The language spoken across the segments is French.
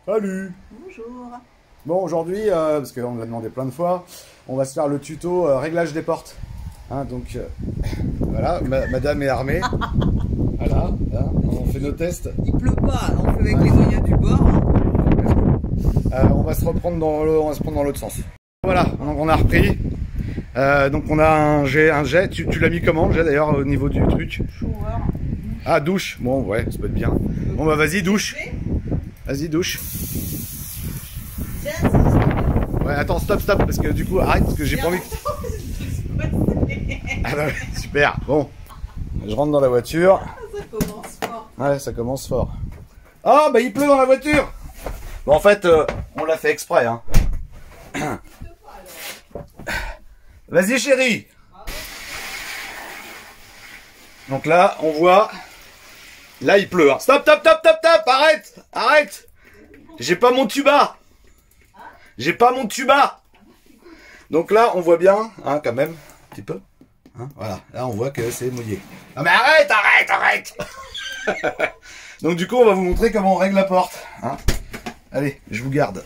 Salut. Bonjour. Bon, aujourd'hui, parce qu'on me l'a demandé plein de fois, on va se faire le tuto réglage des portes. Hein, donc, voilà, madame est armée. Voilà, hein, on fait nos tests. Il pleut pas, on fait avec les moyens du bord. On va se reprendre on va se prendre dans l'autre sens. Voilà, donc on a repris. Donc on a un jet. Tu l'as mis comment le jet d'ailleurs au niveau du truc? Shower. Ah, douche. Bon, ouais, ça peut être bien. Bon, bah vas-y, douche. Vas-y, douche. Ouais, attends, stop, parce que du coup, arrête, parce que j'ai pas envie que... Ah bah, super, bon. Je rentre dans la voiture. Ça commence fort. Ouais, ça commence fort. Ah, bah il pleut dans la voiture. Bon, en fait, on l'a fait exprès, hein. Vas-y, chérie. Donc là, on voit... Là, il pleut, hein. Stop, arrête. J'ai pas mon tuba. Donc là, on voit bien, hein, quand même, un petit peu. Hein, voilà, là, on voit que c'est mouillé. Non mais arrête. Donc du coup, on va vous montrer comment on règle la porte. Hein. Allez, je vous garde.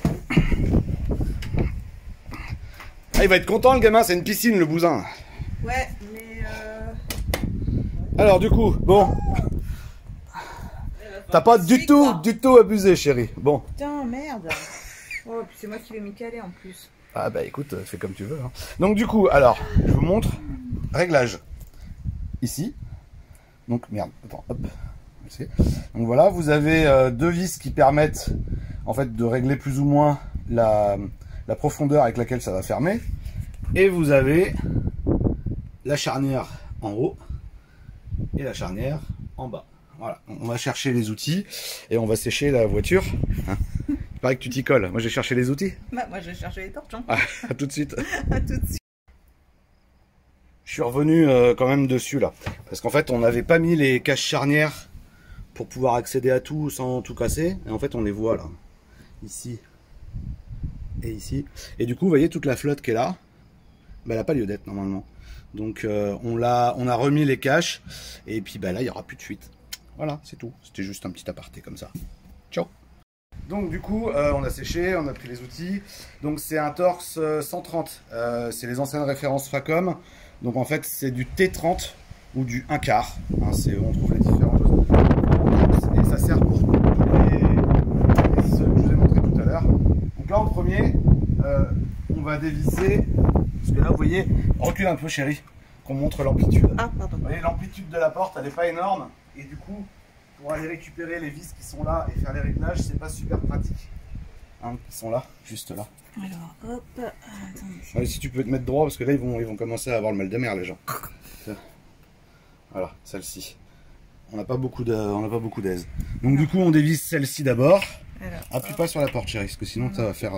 Ah, il va être content, le gamin, c'est une piscine, le bousin. Ouais, mais Alors du coup, bon... T'as pas du tout abusé, chérie. Bon. Putain, merde. Oh, puis c'est moi qui vais m'y caler en plus. Ah bah écoute, fais comme tu veux. Hein. Donc du coup, alors, je vous montre. Réglage. Ici. Donc, merde, attends, hop. Donc voilà, vous avez deux vis qui permettent, en fait, de régler plus ou moins la profondeur avec laquelle ça va fermer. Et vous avez la charnière en haut et la charnière en bas. Voilà, on va chercher les outils et on va sécher la voiture. Hein. Il paraît que tu t'y colles. Moi, j'ai cherché les outils. Bah, moi, je vais chercher les torchons. Ah, à tout de suite. À tout de suite. Je suis revenu quand même dessus là. Parce qu'en fait, on n'avait pas mis les caches charnières pour pouvoir accéder à tout sans tout casser. Et en fait, on les voit là. Ici et ici. Et du coup, vous voyez toute la flotte qui est là. Bah, elle n'a pas lieu d'être normalement. Donc, on a remis les caches. Et puis bah, là, il n'y aura plus de fuite. Voilà, c'est tout. C'était juste un petit aparté comme ça. Ciao. Donc du coup, on a séché, on a pris les outils. Donc c'est un torse 130. C'est les anciennes références Facom. Donc en fait, c'est du T30 ou du 1/4. Hein, on trouve les différentes choses. Et ça sert pour ceux que je vous ai montré tout à l'heure. Donc là, en premier, on va dévisser. Parce que là, vous voyez, recule un peu, chérie, qu'on montre l'amplitude. Ah, pardon. Vous voyez, l'amplitude de la porte, elle n'est pas énorme. Et du coup, pour aller récupérer les vis qui sont là et faire les réglages, c'est pas super pratique. Hein, ils sont là, juste là. Alors, hop. Attends. Ouais, si tu peux te mettre droit, parce que là, ils vont commencer à avoir le mal de mer, les gens. Voilà, celle-ci. On n'a pas beaucoup d'aise. Donc du coup, on dévisse celle-ci d'abord. Appuie pas sur la porte, chérie, parce que sinon, ça va faire...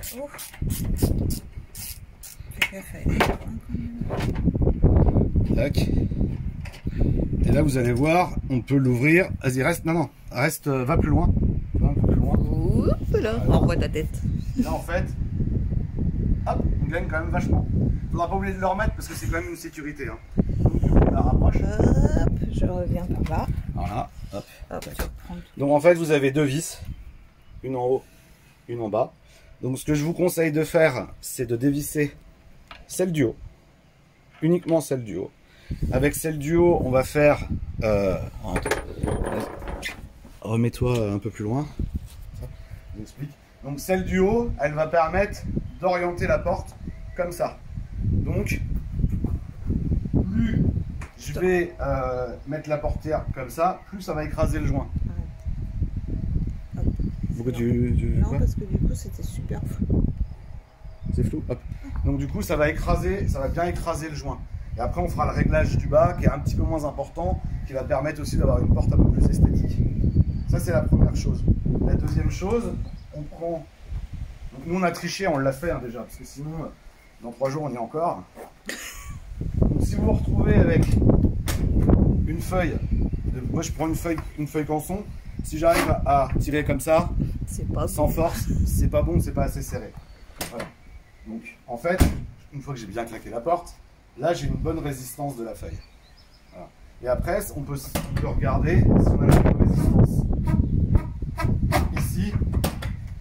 Tac. Et là, vous allez voir, on peut l'ouvrir. Vas-y, reste, va plus loin. Va un peu plus loin. Oups, là, voilà. on voit ta tête. Là, en fait, hop, on gagne quand même vachement. Faudra pas oublier de le remettre parce que c'est quand même une sécurité. Hein. Donc, on la rapproche. Hop, je reviens par là. Voilà, hop. Hop, je vais reprendre. Donc, en fait, vous avez deux vis, une en haut, une en bas. Donc, ce que je vous conseille de faire, c'est de dévisser celle du haut, uniquement celle du haut. Avec celle du haut, on va faire... remets-toi un peu plus loin. Je vous explique. Donc celle du haut, elle va permettre d'orienter la porte comme ça. Donc, plus je vais mettre la portière comme ça, plus ça va écraser le joint. Faut que non, parce que du coup, c'était super flou. C'est flou. Hop. Donc du coup, ça va bien écraser le joint. Et après, on fera le réglage du bas, qui est un petit peu moins important, qui va permettre aussi d'avoir une porte un peu plus esthétique. Ça, c'est la première chose. La deuxième chose, on prend... Donc nous, on a triché, on l'a fait hein, déjà, parce que sinon, dans 3 jours, on y est encore. Donc si vous vous retrouvez avec une feuille, moi je prends une feuille canson, si j'arrive à tirer comme ça, sans force, c'est pas bon, c'est pas assez serré. Voilà. Donc, en fait, une fois que j'ai bien claqué la porte, là, j'ai une bonne résistance de la feuille. Voilà. Et après, on peut regarder si on a la bonne résistance ici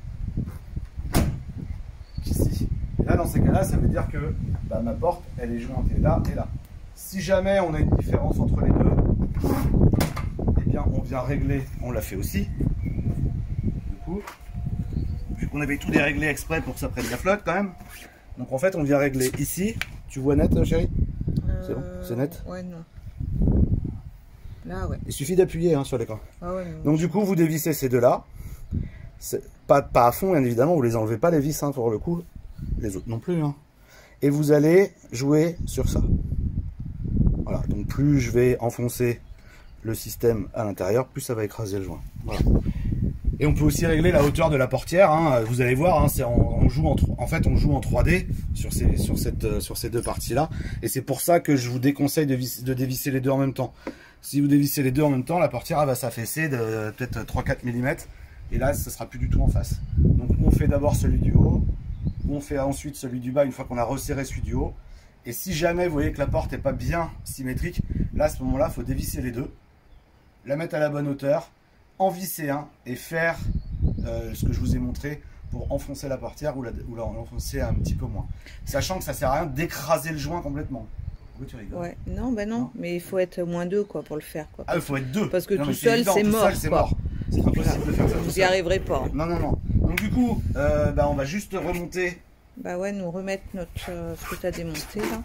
dans ces cas-là, ça veut dire que bah, ma porte, elle est jointe là et là. Si jamais on a une différence entre les deux, eh bien on vient régler, on l'a fait aussi. Du coup, vu qu'on avait tout déréglé exprès pour que ça prenne de la flotte quand même. Donc en fait, on vient régler ici. Tu vois net, chérie? C'est bon, c'est net? Ouais, non. Là, ouais. Il suffit d'appuyer hein, sur l'écran. Ah ouais, donc du coup, vous dévissez ces deux-là. Pas à fond, bien évidemment, vous les enlevez pas les vis hein, pour le coup. Les autres non plus. Hein. Et vous allez jouer sur ça. Voilà, donc plus je vais enfoncer le système à l'intérieur, plus ça va écraser le joint. Voilà. Et on peut aussi régler la hauteur de la portière. Hein. Vous allez voir, hein, on joue en 3D sur ces deux parties-là. Et c'est pour ça que je vous déconseille de dévisser les deux en même temps. Si vous dévissez les deux en même temps, la portière elle va s'affaisser de peut-être 3-4 mm. Et là, ça sera plus du tout en face. Donc on fait d'abord celui du haut. On fait ensuite celui du bas une fois qu'on a resserré celui du haut. Et si jamais vous voyez que la porte n'est pas bien symétrique, là à ce moment-là, il faut dévisser les deux. La mettre à la bonne hauteur. En visser un et faire ce que je vous ai montré pour enfoncer la portière ou l'enfoncer un petit peu moins. Sachant que ça sert à rien d'écraser le joint complètement. Pourquoi tu rigoles? Ouais, non, bah non, mais il faut être moins 2 quoi pour le faire. Quoi. Ah, il faut être 2. Parce que non, tout seul, c'est mort. C'est mort. C'est impossible de faire ça. Vous n'y arriverez pas. Non, non, non. Donc du coup, bah, on va juste remonter. Bah ouais, nous remettre notre ce que tu as démonté là.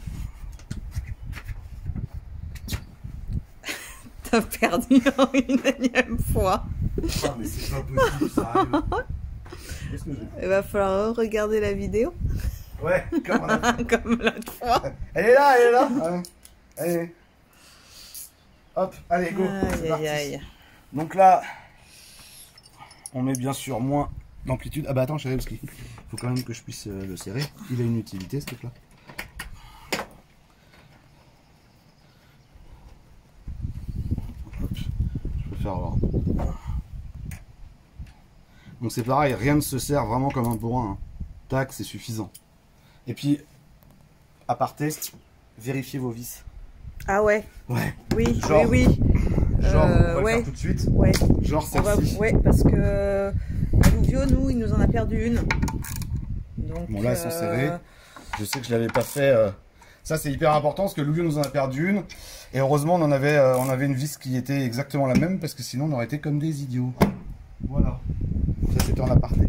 T'as perdu une énième fois. Ah, mais c'est pas possible, ça arrive. Qu'est-ce que j'ai fait? Il va falloir regarder la vidéo. Ouais, comme l'autre fois. Elle est là, elle est là. Ouais. Allez. Hop, allez, go. Aïe, aïe, aïe. Donc là, on met bien sûr moins d'amplitude. Ah bah attends, chérie, parce qu'il faut quand même que je puisse le serrer. Il a une utilité, ce truc-là. Je peux faire voir. Donc c'est pareil, rien ne se serre vraiment comme un bourrin. Hein. Tac, c'est suffisant. Et puis, aparté, vérifiez vos vis. Ah ouais. Ouais. Oui, genre, oui, oui. Genre, on va le ouais. faire tout de suite. Ouais. Genre celle-ci. Ouais, parce que Louvio, nous, il nous en a perdu une. Donc, bon là, elles sont serrées. Je sais que je l'avais pas fait. Ça, c'est hyper important parce que Louvio nous en a perdu une. Et heureusement, on avait une vis qui était exactement la même parce que sinon, on aurait été comme des idiots. Voilà. Ça, c'était en aparté.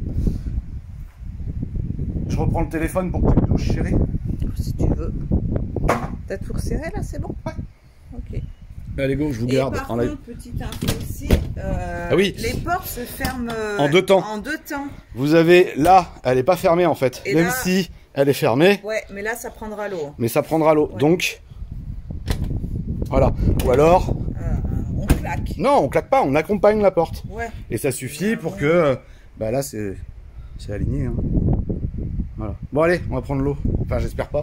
Je reprends le téléphone pour que tu te douches, chérie. Si tu veux. T'as tout resserré là, c'est bon? Ouais. Ok. Allez, go, je vous garde. Et par contre, petite info aussi, ah oui. les portes se ferment en deux temps. En deux temps. Vous avez là, elle n'est pas fermée en fait. Et même là, si elle est fermée. Ouais, mais là, ça prendra l'eau. Mais ça prendra l'eau. Ouais. Donc, voilà. Ou alors. On claque. Non, on claque pas, on accompagne la porte. Ouais. Et ça suffit pour que. Bah là, c'est aligné. Hein. Voilà. Bon, allez, on va prendre l'eau. Enfin, j'espère pas.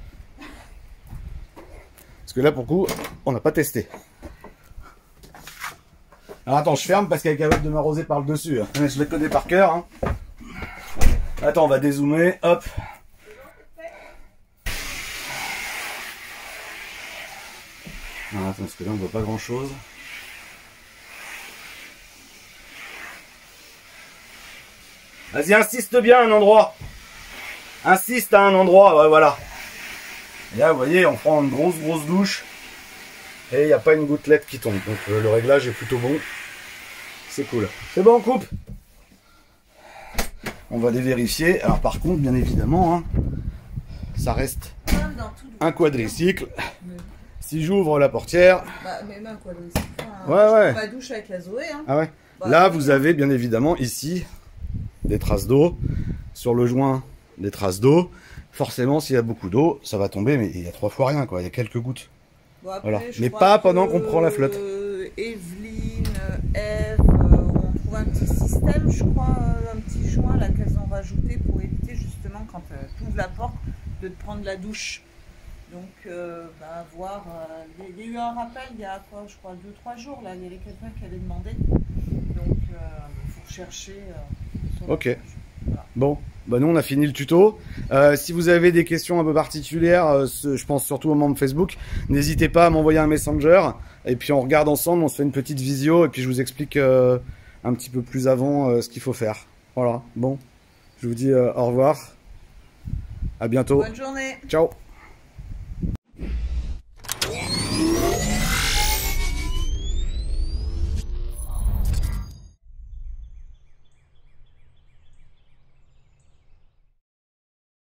Parce que là, pour le coup, on n'a pas testé. Alors attends, je ferme parce qu'elle est capable de m'arroser par le dessus. Hein. Je la connais par cœur. Hein. Attends, on va dézoomer. Hop. Alors, attends, parce que là, on voit pas grand chose. Vas-y, insiste bien à un endroit. Insiste à un endroit, ouais, voilà. Et là, vous voyez, on prend une grosse douche. Et il n'y a pas une gouttelette qui tombe. Donc le réglage est plutôt bon. C'est cool. C'est bon, on coupe. On va dévérifier. Alors par contre, bien évidemment, hein, ça reste un quadricycle. Si j'ouvre la portière... Bah, même un quadricycle. Ouais. Ma douche avec la Zoé. Hein. Ah ouais. Bah, là, vous avez bien évidemment ici des traces d'eau. Sur le joint, des traces d'eau. Forcément, s'il y a beaucoup d'eau, ça va tomber, mais il y a 3 fois rien, quoi. Il y a quelques gouttes. Bon, après, voilà. Mais pas pendant qu'on prend la flotte. Evelyne, Eve, on trouve un petit système, je crois, un petit joint là qu'elles ont rajouté pour éviter justement quand tu ouvres la porte de te prendre la douche. Donc, bah, voir. Il y a eu un rappel il y a quoi, je crois, 2-3 jours là. Il y avait quelqu'un qui avait demandé. Donc, il faut rechercher. Ok. Voilà. Bon. Bah nous on a fini le tuto. Si vous avez des questions un peu particulières, je pense surtout aux membres Facebook, n'hésitez pas à m'envoyer un messenger et puis on regarde ensemble, on se fait une petite visio et puis je vous explique un petit peu plus avant ce qu'il faut faire. Voilà, bon, je vous dis au revoir. À bientôt. Bonne journée. Ciao.